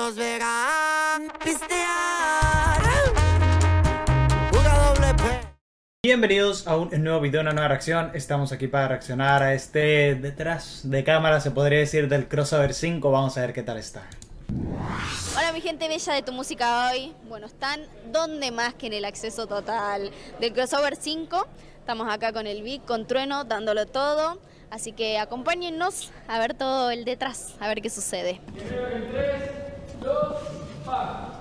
los verán pistear. Una doble P. Bienvenidos a un nuevo video, una nueva reacción. Estamos aquí para reaccionar a este detrás de cámara, se podría decir, del Crossover 5. Vamos a ver qué tal está. Hola mi gente bella de Tu Música Hoy. Bueno, están donde más que en el acceso total del Crossover 5. Estamos acá con el Vic, con Trueno, dándolo todo. Así que acompáñennos a ver todo el detrás, a ver qué sucede. 3, 2, ¡pa!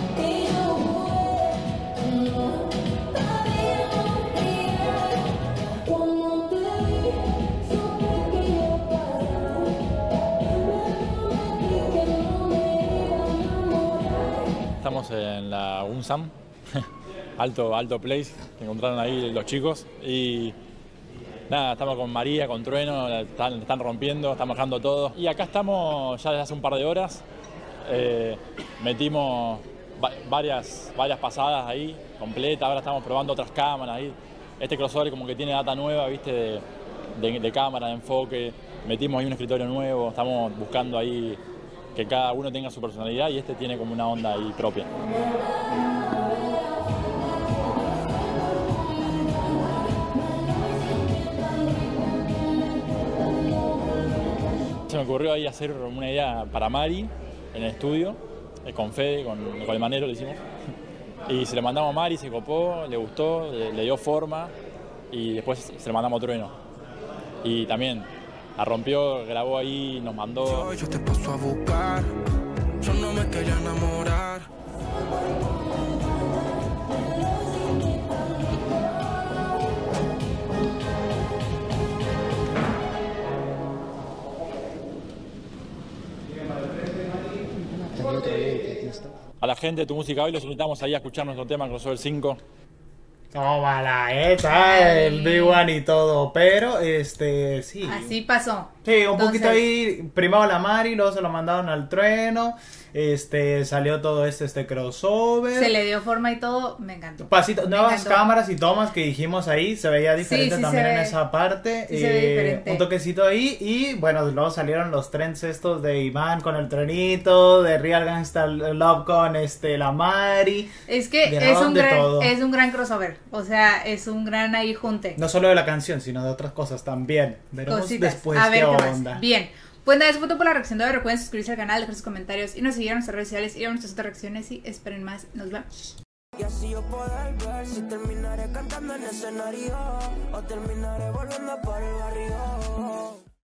Estamos en la UNSAM, alto place, que encontraron ahí los chicos y nada, estamos con María, con Trueno, están rompiendo, están bajando todo y acá estamos ya desde hace un par de horas, metimos varias pasadas ahí, completas, ahora estamos probando otras cámaras ahí, este crossover como que tiene data nueva, viste, de cámara, de enfoque, metimos ahí un escritorio nuevo, estamos buscando ahí que cada uno tenga su personalidad y este tiene como una onda ahí propia. Se me ocurrió ahí hacer una idea para Mari en el estudio, con Fede, con el Manero le hicimos. Y se lo mandamos a Mari, se copó, le gustó, le dio forma y después se lo mandamos a Trueno. Y también la rompió, grabó ahí, nos mandó. Yo te paso a buscar, yo no me quería enamorar. A la gente de Tu Música Hoy los invitamos ahí a escuchar nuestro tema Crossover 5. Tómala, está el Big One y todo, pero sí. Así pasó. Sí, un poquito ahí, primero la Mari, luego se lo mandaron al Trueno, salió todo este crossover. Se le dio forma y todo, me encantó. Nuevas cámaras y tomas que dijimos ahí, se veía diferente también en esa parte. Sí, se ve diferente. Un toquecito ahí y bueno, luego salieron los trends estos de Iván con el Trenito, de Real Gangsta Love con la Mari. Es que es un gran crossover, o sea, es un gran ahí junte. No solo de la canción, sino de otras cosas también. Veremos después a ver qué qué onda. más. Bien. Pues nada, eso fue todo por la reacción de hoy. Recuerden suscribirse al canal, dejar sus comentarios y nos seguir en nuestras redes sociales y ver nuestras otras reacciones y esperen más. Nos vemos. Y así yo poder ver si terminaré cantando en escenario o terminaré volviendo por el barrio.